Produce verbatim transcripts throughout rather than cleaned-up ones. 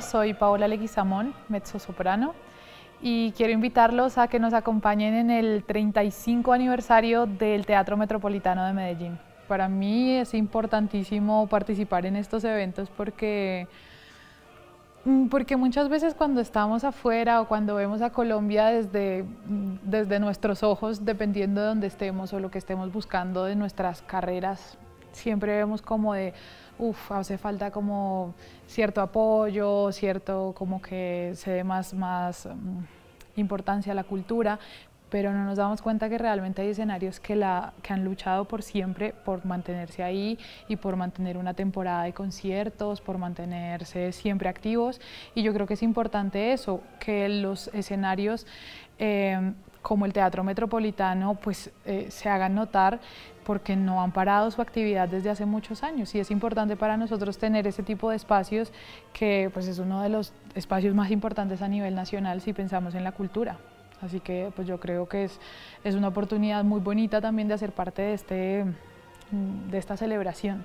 todos, soy Paola Leguizamón, mezzosoprano, y quiero invitarlos a que nos acompañen en el treinta y cinco aniversario del Teatro Metropolitano de Medellín. Para mí es importantísimo participar en estos eventos porque, porque muchas veces cuando estamos afuera o cuando vemos a Colombia desde, desde nuestros ojos, dependiendo de dónde estemos o lo que estemos buscando de nuestras carreras, siempre vemos como de, uff, hace falta como cierto apoyo, cierto como que se dé más, más um, importancia a la cultura, pero no nos damos cuenta que realmente hay escenarios que, la, que han luchado por siempre, por mantenerse ahí y por mantener una temporada de conciertos, por mantenerse siempre activos, y yo creo que es importante eso, que los escenarios eh, como el Teatro Metropolitano pues eh, se hagan notar, porque no han parado su actividad desde hace muchos años, y es importante para nosotros tener ese tipo de espacios que pues es uno de los espacios más importantes a nivel nacional si pensamos en la cultura. Así que pues yo creo que es, es una oportunidad muy bonita también de hacer parte de, este, de esta celebración.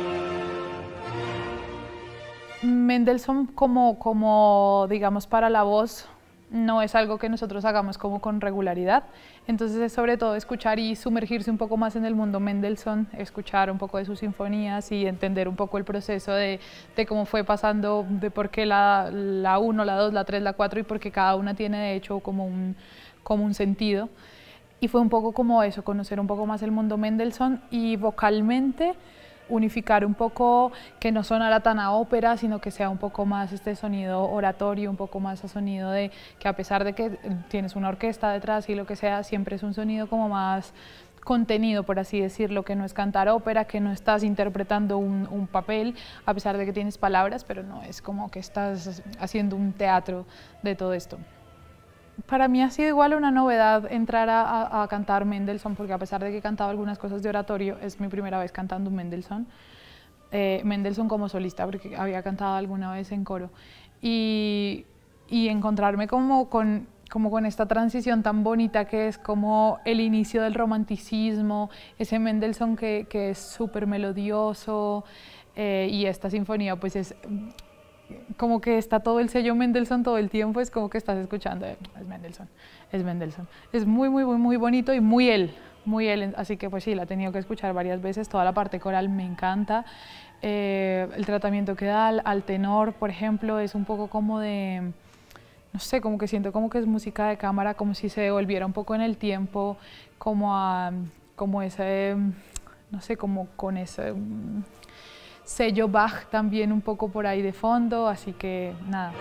Mendelssohn como, como digamos para la voz no es algo que nosotros hagamos como con regularidad, entonces es sobre todo escuchar y sumergirse un poco más en el mundo Mendelssohn, escuchar un poco de sus sinfonías y entender un poco el proceso de, de cómo fue pasando, de por qué la, la uno, la dos, la tres, la cuatro y por qué cada una tiene de hecho como un, como un sentido. Y fue un poco como eso, conocer un poco más el mundo Mendelssohn y vocalmente unificar un poco, que no sonara tan a ópera, sino que sea un poco más este sonido oratorio, un poco más a sonido de que a pesar de que tienes una orquesta detrás y lo que sea, siempre es un sonido como más contenido, por así decirlo, que no es cantar ópera, que no estás interpretando un, un papel, a pesar de que tienes palabras, pero no es como que estás haciendo un teatro de todo esto. Para mí ha sido igual una novedad entrar a, a, a cantar Mendelssohn, porque a pesar de que he cantado algunas cosas de oratorio, es mi primera vez cantando un Mendelssohn. Eh, Mendelssohn como solista, porque había cantado alguna vez en coro. Y, y encontrarme como con, como con esta transición tan bonita que es como el inicio del romanticismo, ese Mendelssohn que, que es súper melodioso, eh, y esta sinfonía pues es como que está todo el sello Mendelssohn todo el tiempo, es como que estás escuchando, es Mendelssohn, es Mendelssohn. Es muy, muy, muy, muy bonito y muy él, muy él, así que pues sí, la he tenido que escuchar varias veces, toda la parte coral me encanta. Eh, el tratamiento que da al, al tenor, por ejemplo, es un poco como de, no sé, como que siento como que es música de cámara, como si se devolviera un poco en el tiempo, como a, como ese, no sé, como con ese sello Bach también un poco por ahí de fondo, así que nada.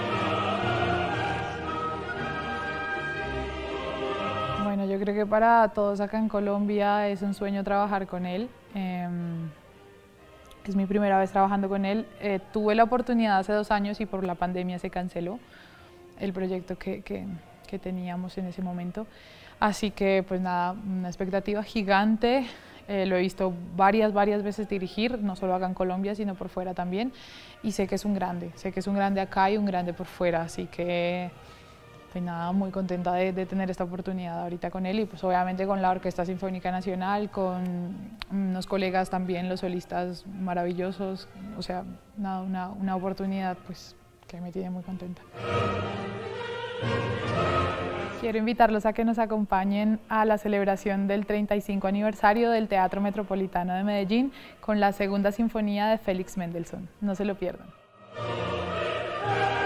Bueno, yo creo que para todos acá en Colombia es un sueño trabajar con él. Eh, es mi primera vez trabajando con él. Eh, tuve la oportunidad hace dos años y por la pandemia se canceló el proyecto que, que, que teníamos en ese momento. Así que pues nada, una expectativa gigante. Eh, lo he visto varias, varias veces dirigir, no solo acá en Colombia, sino por fuera también, y sé que es un grande, sé que es un grande acá y un grande por fuera, así que pues nada, muy contenta de, de tener esta oportunidad ahorita con él y pues obviamente con la Orquesta Sinfónica Nacional, con unos colegas también, los solistas maravillosos, o sea, nada, una, una oportunidad pues que me tiene muy contenta. Quiero invitarlos a que nos acompañen a la celebración del treinta y cinco aniversario del Teatro Metropolitano de Medellín con la segunda sinfonía de Félix Mendelssohn. No se lo pierdan.